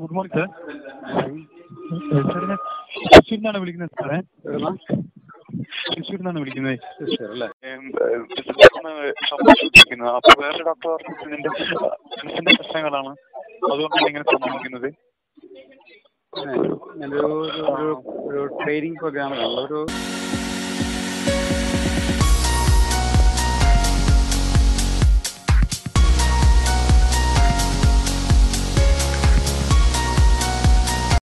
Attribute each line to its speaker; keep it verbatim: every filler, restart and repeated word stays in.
Speaker 1: Good morning sir. സാറിന് തൃശ്ശൂരിൽ നിന്നാണ് വിളിക്കുന്നത് സാറേ. തൃശ്ശൂരിൽ നിന്നാണ് വിളിക്കുന്നത്. അപ്പൊ വേറെ ഡോക്ടർ ഇതിന്റെ മനസ്സിന്റെ പ്രശ്നങ്ങളാണ്, അതുകൊണ്ടാണ് ഇങ്ങനെ സംഭവിക്കുന്നത്.
Speaker 2: ഒരു ട്രെയിനിങ് പ്രോഗ്രാമിലാണ് ഒരു